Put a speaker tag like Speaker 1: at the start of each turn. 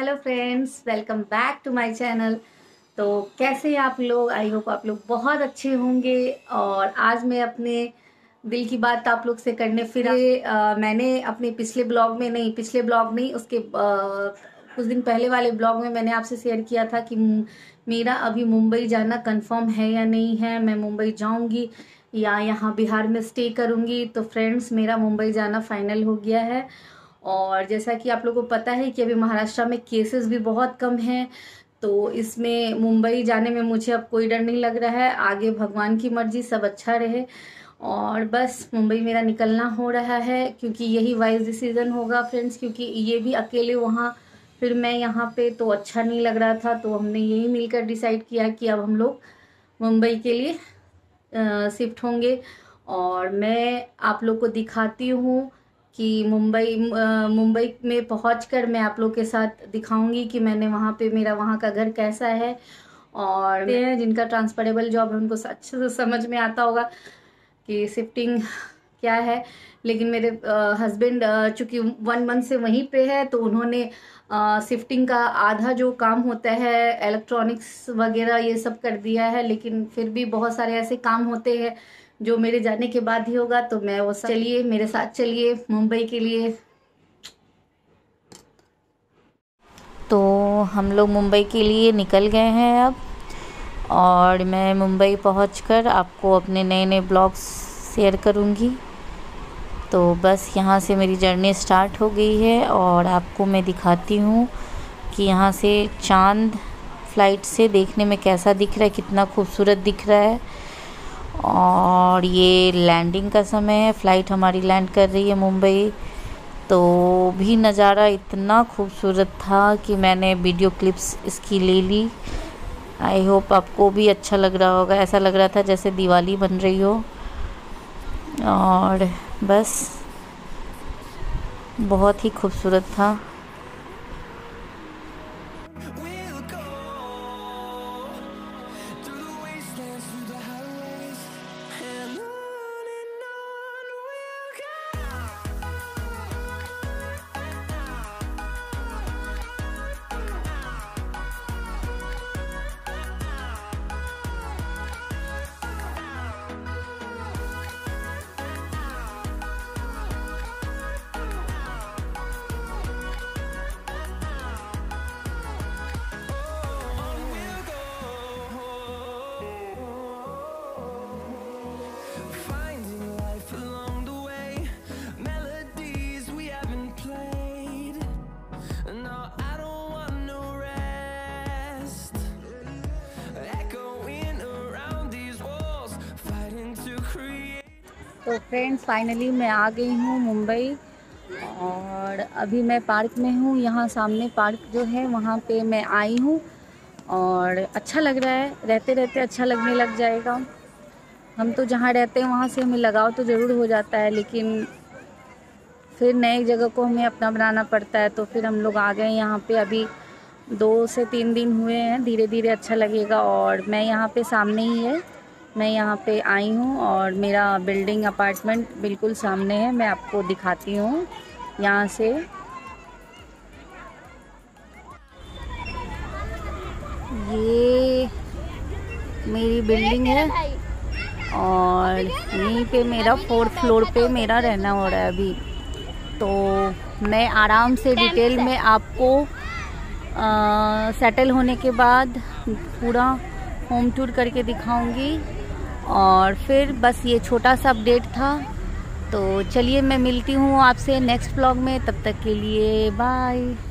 Speaker 1: Hello friends, welcome back to my channel. तो कैसे हैं आप लोग? आई होप आप लोग बहुत अच्छे होंगे। और आज मैं अपने दिल की बात आप लोग से करने मैंने अपने पिछले ब्लॉग नहीं, उसके कुछ दिन पहले वाले ब्लॉग में मैंने आपसे शेयर किया था कि मेरा अभी मुंबई जाना कंफर्म है या नहीं है, मैं मुंबई जाऊंगी या यहाँ बिहार में स्टे करूंगी। तो फ्रेंड्स, मेरा मुंबई जाना फाइनल हो गया है। और जैसा कि आप लोगों को पता है कि अभी महाराष्ट्र में केसेस भी बहुत कम हैं, तो इसमें मुंबई जाने में मुझे अब कोई डर नहीं लग रहा है। आगे भगवान की मर्जी, सब अच्छा रहे। और बस मुंबई मेरा निकलना हो रहा है, क्योंकि यही वाइज डिसीजन होगा फ्रेंड्स, क्योंकि ये भी अकेले वहाँ फिर मैं यहाँ पे तो अच्छा नहीं लग रहा था। तो हमने यही मिलकर डिसाइड किया कि अब हम लोग मुंबई के लिए शिफ्ट होंगे। और मैं आप लोग को दिखाती हूँ कि मुंबई में पहुंचकर मैं आप लोग के साथ दिखाऊंगी कि मैंने वहाँ पे मेरा वहाँ का घर कैसा है। और जिनका ट्रांसफरेबल जॉब है उनको अच्छे से समझ में आता होगा कि शिफ्टिंग क्या है। लेकिन मेरे हस्बैंड चूँकि 1 मंथ से वहीं पे है, तो उन्होंने शिफ्टिंग का आधा जो काम होता है इलेक्ट्रॉनिक्स वगैरह ये सब कर दिया है। लेकिन फिर भी बहुत सारे ऐसे काम होते हैं जो मेरे जाने के बाद ही होगा। तो मैं वो सब, चलिए मेरे साथ चलिए मुंबई के लिए। तो हम लोग मुंबई के लिए निकल गए हैं अब, और मैं मुंबई पहुंचकर आपको अपने नए नए ब्लॉग्स शेयर करूंगी। तो बस यहाँ से मेरी जर्नी स्टार्ट हो गई है, और आपको मैं दिखाती हूँ कि यहाँ से चांद फ्लाइट से देखने में कैसा दिख रहा है, कितना खूबसूरत दिख रहा है। और ये लैंडिंग का समय है, फ़्लाइट हमारी लैंड कर रही है मुंबई। तो भी नज़ारा इतना खूबसूरत था कि मैंने वीडियो क्लिप्स इसकी ले ली। आई होप आपको भी अच्छा लग रहा होगा। ऐसा लग रहा था जैसे दिवाली बन रही हो। और बस बहुत ही खूबसूरत था। तो फ्रेंड्स, फाइनली मैं आ गई हूँ मुंबई, और अभी मैं पार्क में हूँ। यहाँ सामने पार्क जो है वहाँ पे मैं आई हूँ, और अच्छा लग रहा है। रहते रहते अच्छा लगने लग जाएगा। हम तो जहाँ रहते हैं वहाँ से हमें लगाव तो ज़रूर हो जाता है, लेकिन फिर नई जगह को हमें अपना बनाना पड़ता है। तो फिर हम लोग आ गए यहाँ पे। अभी 2 से 3 दिन हुए हैं, धीरे धीरे अच्छा लगेगा। और मैं यहाँ पे सामने ही है, मैं यहाँ पे आई हूँ, और मेरा बिल्डिंग अपार्टमेंट बिल्कुल सामने है। मैं आपको दिखाती हूँ यहाँ से। ये मेरी बिल्डिंग है, और यहीं पे मेरा 4th फ्लोर पे मेरा रहना हो रहा है अभी। तो मैं आराम से डिटेल में आपको सेटल होने के बाद पूरा होम टूर करके दिखाऊंगी। और फिर बस ये छोटा सा अपडेट था। तो चलिए मैं मिलती हूँ आपसे नेक्स्ट व्लॉग में। तब तक के लिए बाय।